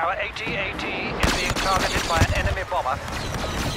Our AT-AT is being targeted by an enemy bomber.